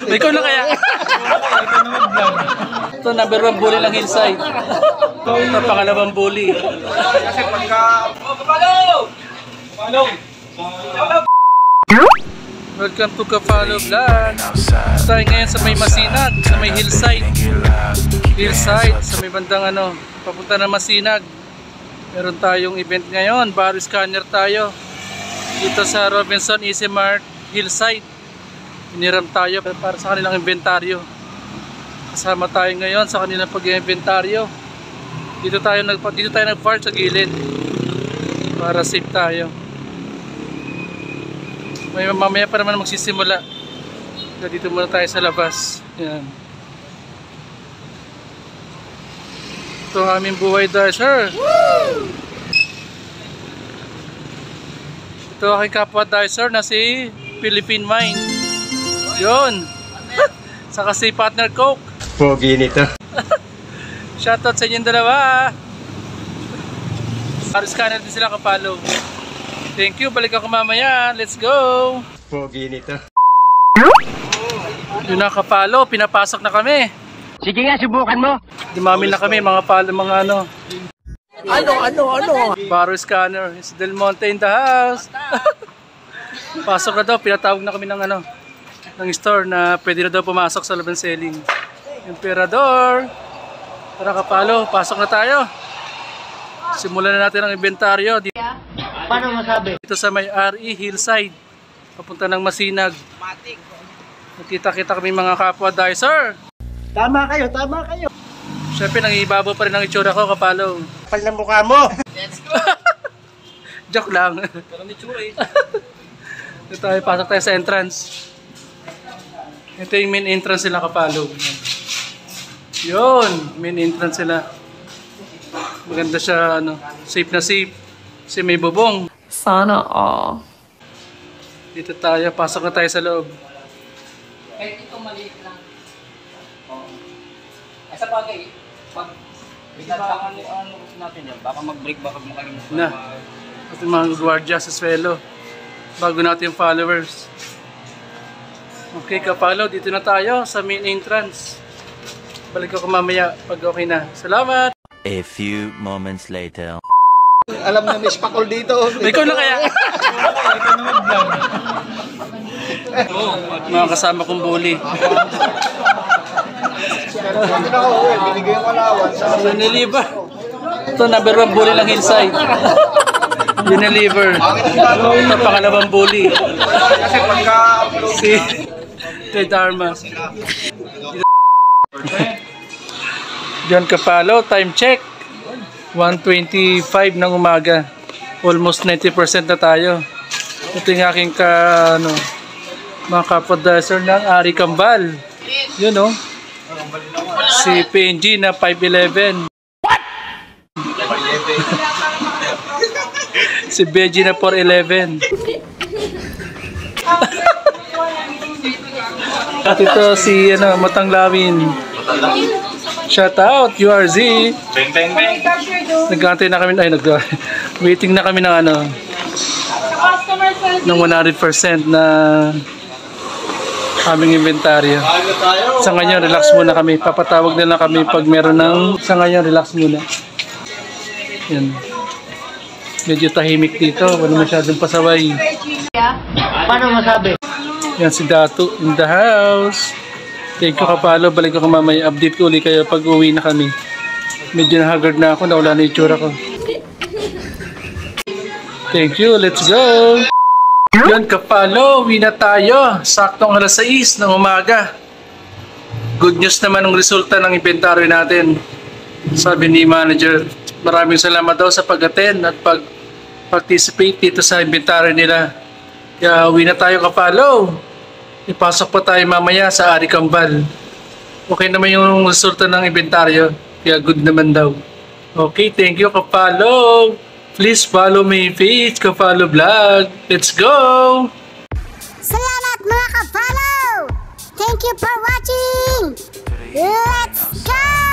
Ikaw na kaya? Ito, number 1 bully ng Hillside. Ito, pangalawang bully. Kasi pagka... Welcome to Kapalo Vlog. Tayo ngayon sa may Masinag, sa may Hillside. Hillside, sa may bandang papunta na Masinag. Meron tayong event ngayon, baro scanner tayo. Dito sa Robinson Easy Mart, Hillside. Iniram tayo para sa kanilang inventaryo. Kasama tayo ngayon sa kanilang pag-inventaryo. Dito tayo nag-park sa gilid para safe tayo. Mamaya pa naman magsisimula. Dito muna tayo sa labas. Yan. Ito ang aming buhay dicer. Ito aking kapwa dicer na si Philippine Mine. Yun. Saka si partner Coke. Pogi nito. Shoutout sa inyong dalawa. Baro scanner din sila Kapalo. Thank you, balik ako mamaya. Let's go! Pogi nito. Yun na Kapalo, pinapasok na kami. Sige nga, subukan mo. Dumami na kami, mga Baro scanner. It's Del Monte in the house. Pasok na daw, pinatawag na kami ng store na pwede na daw pumasok sa laban selling. Emperador. Tara Kapalo, pasok na tayo. Simulan na natin ang inventaryo. Paano masabi? Dito sa may RE Hillside, papunta ng Masinag. Nakita-kita kami mga kapwa dicer. Tama kayo, tama kayo. Siyempre nangibabaw pa rin ang itsura ko Kapalo. Kapal na mukha mo. Let's go! Joke lang. Parang itsura eh. Ito tayo, pasok tayo sa entrance. Ito yung main entrance nila Kapalo. Yun, main entrance sila. Maganda siya, safe na safe. Kasi may bubong. Sana all. Dito tayo, pasok na tayo sa loob. Kahit ito maliit lang. Ay sa bagay, pag ano natin yan, baka mag-break, baka makalimutan. Na, at yung mga gwardiya sa swelo. Bago natin yung followers. Okay Kapalo, dito na tayo sa main entrance. Balik ako mamaya pag okay na. Salamat! A few moments later. Alam na may spakol dito. Ikaw na kaya? Mga kasama kong bully. Binigay yung alawan sa... Unilever. Ito, number 1 bully ng Hillside. Unilever. Ito, pangalawang bully. Kasi pagka... Si Ted Arma. John Kapalo, time check. 1:25 ng umaga. Almost 90% na tayo. Ito yung aking mga kapwa-dicer ng Ari Kambal. Yun si PNG na 511. What? Si Beji na 411. At ito si Matanglawin. Shout out URZ. Bang bang bang. Nag-antay na kami waiting na kami ng ng 100% na aming inventaryo. Sa ngayon relax muna kami. Papatawag na lang kami pag meron ng sa ngayon relax muna. Yan. Medyo tahimik dito, wala masyadong pasaway. Paano masabi? Yan si Datu in the house. Thank you Kapalo, balik ko mamaya. Update ko ulit kayo pag uwi na kami. Medyo na-haggard na ako, nawala na yung itsura ko. Thank you, let's go! Yan Kapalo, uwi na tayo. Saktong alas 6 ng umaga. Good news naman ang resulta ng inventory natin. Sabi ni manager, maraming salamat daw sa pag-attend at pag-participate dito sa inventory nila. Kaya uwi na tayo Kapalo. Ipasok pa tayo mamaya sa Ari Kambal. Okay naman yung resulta ng inventaryo. Kaya good naman daw. Okay, thank you Kapalo. Please follow my page, Kapalo Vlog. Let's go! Salamat mga Kapalo! Thank you for watching! Let's go!